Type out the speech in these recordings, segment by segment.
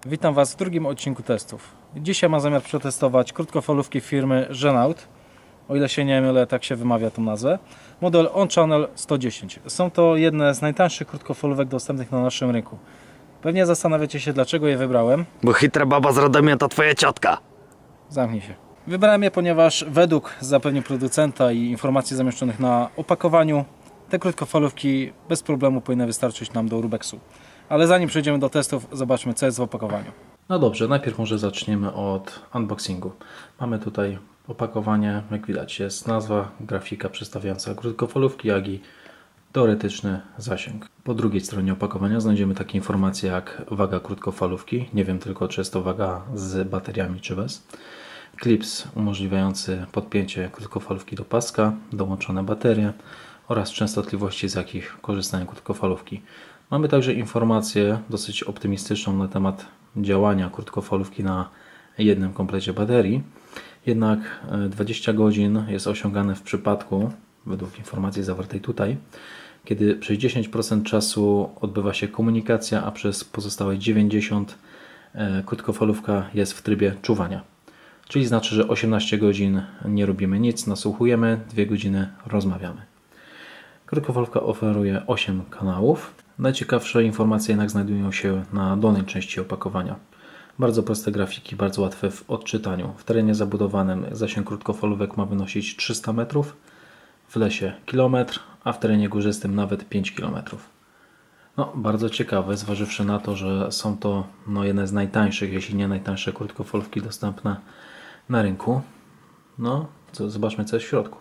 Witam Was w drugim odcinku testów. Dzisiaj mam zamiar przetestować krótkofalówki firmy Genout. O ile się nie mylę, tak się wymawia tą nazwę. Model On Channel 110. Są to jedne z najtańszych krótkofalówek dostępnych na naszym rynku. Pewnie zastanawiacie się, dlaczego je wybrałem. Bo chytra baba z Radomia to twoja ciotka. Zamknij się. Wybrałem je, ponieważ według zapewnień producenta i informacji zamieszczonych na opakowaniu te krótkofalówki bez problemu powinny wystarczyć nam do urbexu. Ale zanim przejdziemy do testów, zobaczmy, co jest w opakowaniu. No dobrze, najpierw może zaczniemy od unboxingu. Mamy tutaj opakowanie, jak widać jest nazwa, grafika przedstawiająca krótkofalówki, jak i teoretyczny zasięg. Po drugiej stronie opakowania znajdziemy takie informacje jak waga krótkofalówki. Nie wiem tylko, czy jest to waga z bateriami, czy bez. Klips umożliwiający podpięcie krótkofalówki do paska, dołączone baterie oraz częstotliwości, z jakich korzystają krótkofalówki. Mamy także informację dosyć optymistyczną na temat działania krótkofalówki na jednym komplecie baterii. Jednak 20 godzin jest osiągane w przypadku, według informacji zawartej tutaj, kiedy przez 10% czasu odbywa się komunikacja, a przez pozostałe 90% krótkofalówka jest w trybie czuwania. Czyli znaczy, że 18 godzin nie robimy nic, nasłuchujemy, 2 godziny rozmawiamy. Krótkofalówka oferuje 8 kanałów. Najciekawsze informacje jednak znajdują się na dolnej części opakowania. Bardzo proste grafiki, bardzo łatwe w odczytaniu. W terenie zabudowanym zasięg krótkofalówek ma wynosić 300 metrów, w lesie kilometr, a w terenie górzystym nawet 5 km. No, bardzo ciekawe, zważywszy na to, że są to jedne z najtańszych, jeśli nie najtańsze krótkofalówki dostępne na rynku. No, zobaczmy, co jest w środku.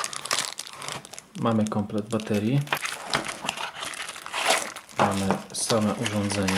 Mamy komplet baterii. Mamy same urządzenia.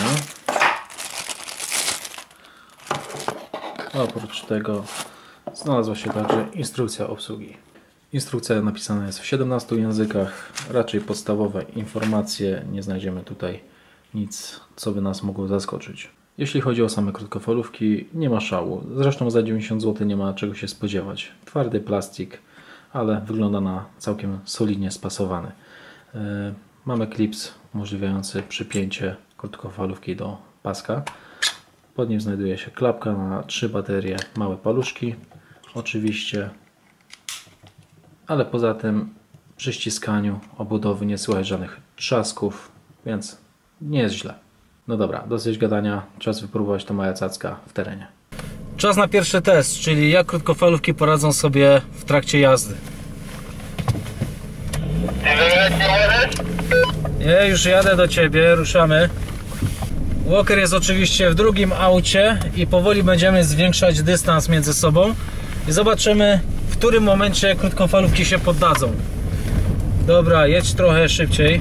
Oprócz tego znalazła się także instrukcja obsługi. Instrukcja napisana jest w 17 językach. Raczej podstawowe informacje. Nie znajdziemy tutaj nic, co by nas mogło zaskoczyć. Jeśli chodzi o same krótkofalówki, nie ma szału. Zresztą za 90 zł nie ma czego się spodziewać. Twardy plastik, ale wygląda na całkiem solidnie spasowany. Mamy klips umożliwiający przypięcie krótkofalówki do paska. Pod nim znajduje się klapka na 3 baterie, małe paluszki oczywiście, ale poza tym przy ściskaniu obudowy nie słychać żadnych trzasków, więc nie jest źle. No dobra, dosyć gadania, czas wypróbować to mała cacka w terenie. Czas na pierwszy test, czyli jak krótkofalówki poradzą sobie w trakcie jazdy. Nie, już jadę do Ciebie, ruszamy. Walker jest oczywiście w drugim aucie i powoli będziemy zwiększać dystans między sobą i zobaczymy, w którym momencie krótkofalówki się poddadzą. Dobra, jedź trochę szybciej.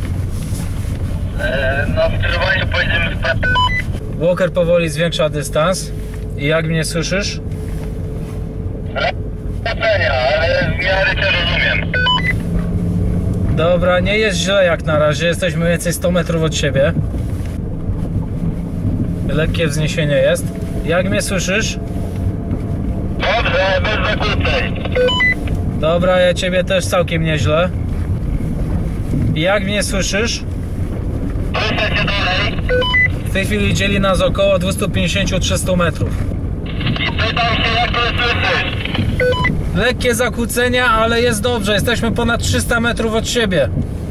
No w kierowaniu pojedziemy w Walker powoli zwiększa dystans. I jak mnie słyszysz? ale w miarę Cię rozumiem. Dobra, nie jest źle jak na razie, jesteśmy mniej więcej 100 metrów od siebie. Lekkie wzniesienie jest. Jak mnie słyszysz? Dobrze, bez zakłóceń. Dobra, ja Ciebie też całkiem nieźle. I jak mnie słyszysz? Słyszę Cię dalej. W tej chwili dzieli nas około 250-300 metrów. I pytam się, jak to słyszysz. Lekkie zakłócenia, ale jest dobrze. Jesteśmy ponad 300 metrów od siebie.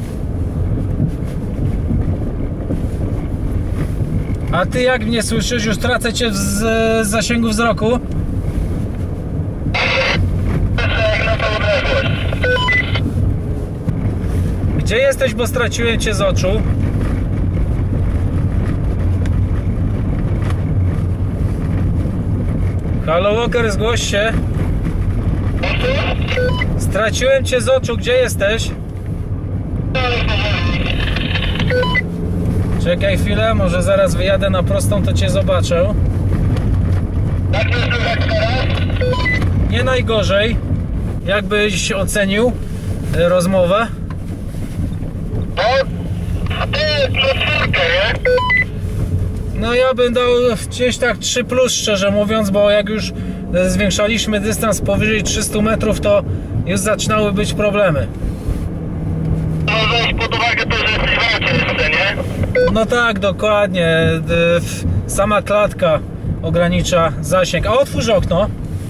A Ty jak mnie słyszysz? Już tracę Cię z zasięgu wzroku. Słyszę jak na tą odległość. Gdzie jesteś, bo straciłem Cię z oczu? Halo Walker, zgłoś się. Straciłem Cię z oczu, gdzie jesteś? Czekaj chwilę, może zaraz wyjadę na prostą, to Cię zobaczę. Jak to słychać teraz? Nie najgorzej. Jakbyś ocenił rozmowę? No, to jest czwórkę, nie? No ja bym dał gdzieś tak 3+, szczerze mówiąc, bo jak już zwiększaliśmy dystans powyżej 300 metrów, to już zaczynały być problemy. No weź pod uwagę to, że jesteś w aucie jeszcze, nie? No tak, dokładnie. Sama klatka ogranicza zasięg. A otwórz okno.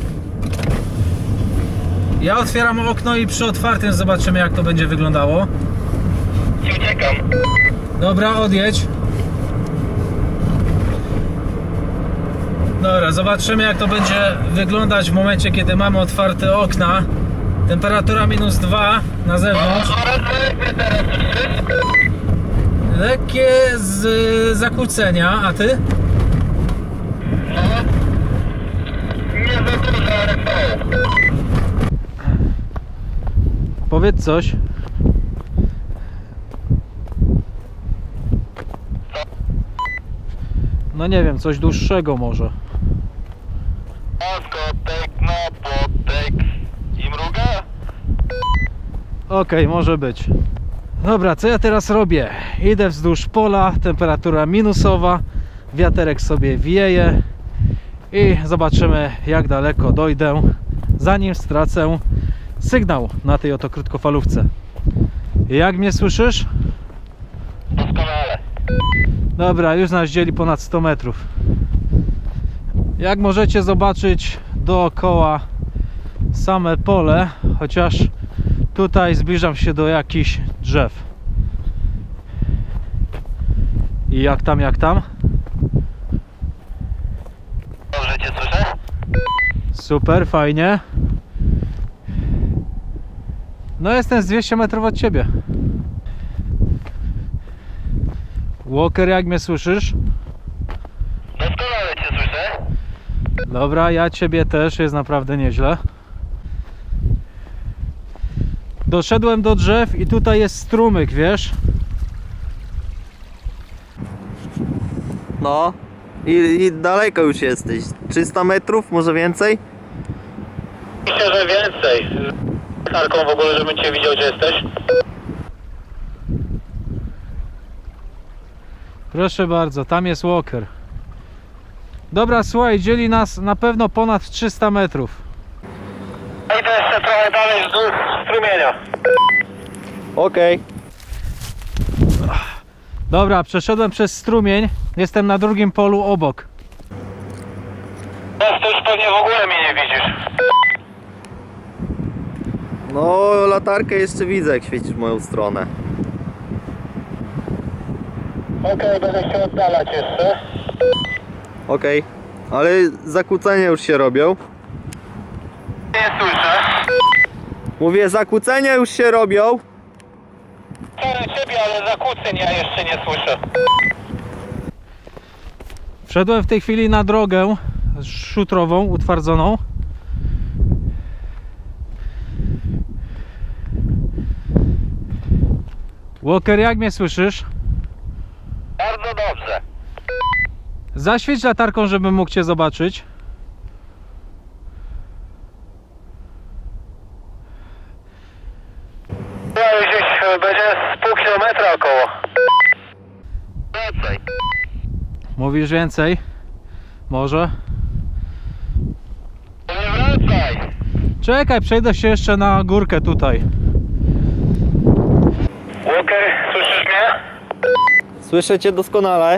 Ja otwieram okno i przy otwartym zobaczymy, jak to będzie wyglądało. Uciekam. Dobra, odjedź. Dobra, zobaczymy, jak to będzie wyglądać w momencie, kiedy mamy otwarte okna. Temperatura -2 na zewnątrz. Lekkie zakłócenia, a ty? Nie za dużo, ale to. Powiedz coś. No nie wiem, coś dłuższego może. Oskotek, napotek i mruga? Okej, może być. Dobra, co ja teraz robię? Idę wzdłuż pola, temperatura minusowa, wiaterek sobie wieje i zobaczymy, jak daleko dojdę, zanim stracę sygnał na tej oto krótkofalówce. Jak mnie słyszysz? Doskonale. Dobra, już nas dzieli ponad 100 metrów. Jak możecie zobaczyć, dookoła same pole, chociaż tutaj zbliżam się do jakichś drzew. I jak tam, jak tam? Dobrze cię słyszę? Super, fajnie. No jestem z 200 metrów od ciebie. Walker, jak mnie słyszysz? Doskonale cię słyszę. Dobra, ja ciebie też, jest naprawdę nieźle. Doszedłem do drzew i tutaj jest strumyk, wiesz? No. I daleko już jesteś. 300 metrów, może więcej? Myślę, że więcej. Z karką w ogóle, żebym cię widział, gdzie jesteś. Proszę bardzo, tam jest Walker. Dobra, słuchaj, dzieli nas na pewno ponad 300 metrów. I to jeszcze trochę dalej wzdłuż strumienia. Okej. Dobra, przeszedłem przez strumień, jestem na drugim polu obok. Teraz to już pewnie w ogóle mnie nie widzisz. No, latarkę jeszcze widzę, jak świecisz w moją stronę. Okej, będę się oddalać jeszcze. Okej. Ale zakłócenia już się robią. Nie słyszę. Mówię, zakłócenia już się robią. Sorry ciebie, ale zakłóceń ja jeszcze nie słyszę. Wszedłem w tej chwili na drogę szutrową, utwardzoną. Walker, jak mnie słyszysz? Bardzo dobrze. Zaświeć latarką, żebym mógł cię zobaczyć. No już gdzieś będzie z pół kilometra około. Wracaj. Mówisz więcej? Może? Nie wracaj. Czekaj, przejdę się jeszcze na górkę tutaj. Walker, słyszysz mnie? Słyszę cię doskonale.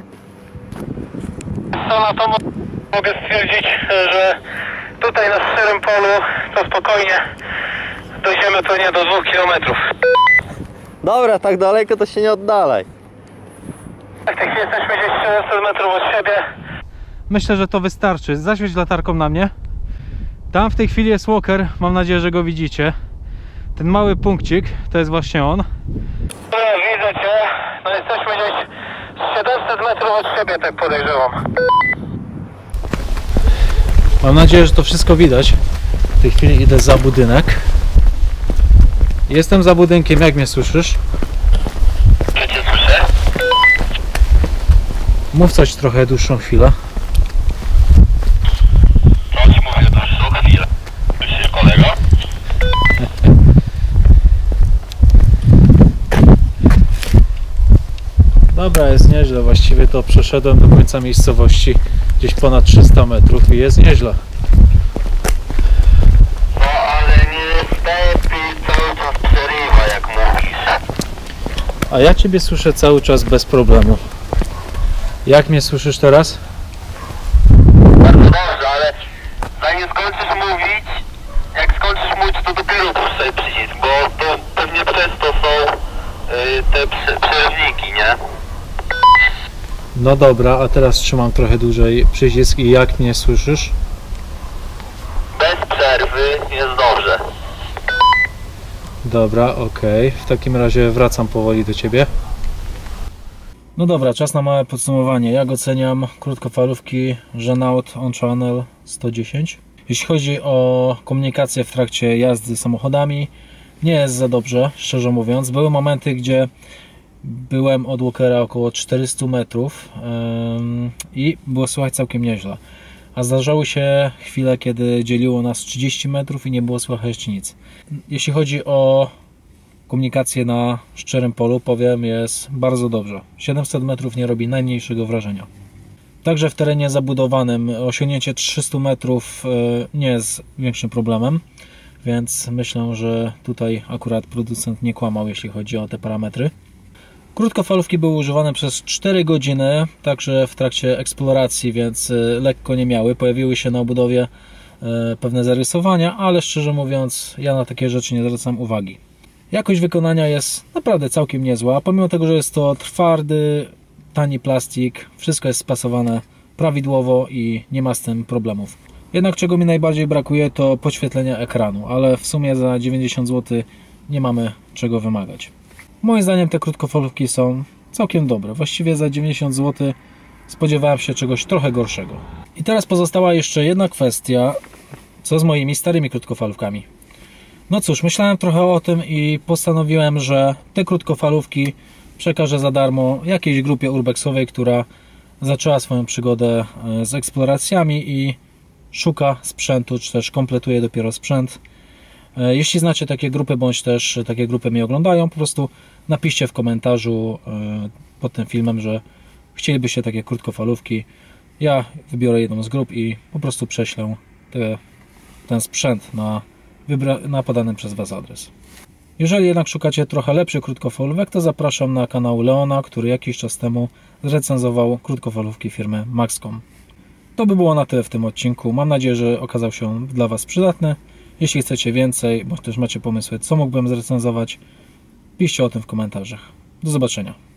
Co na to mogę stwierdzić, że tutaj na szczerym polu to spokojnie dojdziemy pewnie do 2 kilometrów. Dobra, tak daleko to się nie oddalaj. Tak, tak jesteśmy gdzieś 700 metrów od siebie. Myślę, że to wystarczy. Zaświeć latarką na mnie. Tam w tej chwili jest Walker. Mam nadzieję, że go widzicie. Ten mały punkcik to jest właśnie on. No, widzę cię. No jesteśmy gdzieś 700 metrów od siebie, tak podejrzewam. Mam nadzieję, że to wszystko widać. W tej chwili idę za budynek. Jestem za budynkiem, jak mnie słyszysz? Czy cię słyszę? Mów coś trochę dłuższą chwilę. No ci mówię dłuższą chwilę. Słyszysz, kolego? Dobra, jest nieźle. Właściwie to przeszedłem do końca miejscowości. Gdzieś ponad 300 metrów i jest nieźle. No ale niestety cały czas przerywa, jak mówisz. A ja Ciebie słyszę cały czas bez problemu. Jak mnie słyszysz teraz? Bardzo dobrze, ale zanim skończysz mówić, jak skończysz mówić, to dopiero puszczaj przycisk, bo to pewnie przez to są te przerywniki, nie? No dobra, a teraz trzymam trochę dłużej przycisk i jak mnie słyszysz? Bez przerwy jest dobrze. Dobra, okej. W takim razie wracam powoli do Ciebie. No dobra, czas na małe podsumowanie. Jak oceniam krótkofalówki Renault On Channel 110? Jeśli chodzi o komunikację w trakcie jazdy samochodami, nie jest za dobrze, szczerze mówiąc. Były momenty, gdzie byłem od Walkera około 400 metrów i było słychać całkiem nieźle. A zdarzały się chwile, kiedy dzieliło nas 30 metrów i nie było słychać nic. Jeśli chodzi o komunikację na szczerym polu, powiem, jest bardzo dobrze. 700 metrów nie robi najmniejszego wrażenia. Także w terenie zabudowanym osiągnięcie 300 metrów nie jest większym problemem, więc myślę, że tutaj akurat producent nie kłamał, jeśli chodzi o te parametry. Krótkofalówki były używane przez 4 godziny, także w trakcie eksploracji, więc lekko nie miały. Pojawiły się na obudowie pewne zarysowania, ale szczerze mówiąc, ja na takie rzeczy nie zwracam uwagi. Jakość wykonania jest naprawdę całkiem niezła, pomimo tego, że jest to twardy, tani plastik, wszystko jest spasowane prawidłowo i nie ma z tym problemów. Jednak czego mi najbardziej brakuje, to podświetlenia ekranu, ale w sumie za 90 zł nie mamy czego wymagać. Moim zdaniem te krótkofalówki są całkiem dobre. Właściwie za 90 zł spodziewałem się czegoś trochę gorszego. I teraz pozostała jeszcze jedna kwestia, co z moimi starymi krótkofalówkami. No cóż, myślałem trochę o tym i postanowiłem, że te krótkofalówki przekażę za darmo jakiejś grupie urbexowej, która zaczęła swoją przygodę z eksploracjami i szuka sprzętu, czy też kompletuje dopiero sprzęt. Jeśli znacie takie grupy, bądź też takie grupy mnie oglądają, po prostu napiszcie w komentarzu pod tym filmem, że chcielibyście takie krótkofalówki. Ja wybiorę jedną z grup i po prostu prześlę ten sprzęt na podany przez Was adres. Jeżeli jednak szukacie trochę lepszych krótkofalówek, to zapraszam na kanał Leona, który jakiś czas temu zrecenzował krótkofalówki firmy Maxcom. To by było na tyle w tym odcinku. Mam nadzieję, że okazał się on dla Was przydatny. Jeśli chcecie więcej, bądź też macie pomysły, co mógłbym zrecenzować, piszcie o tym w komentarzach. Do zobaczenia.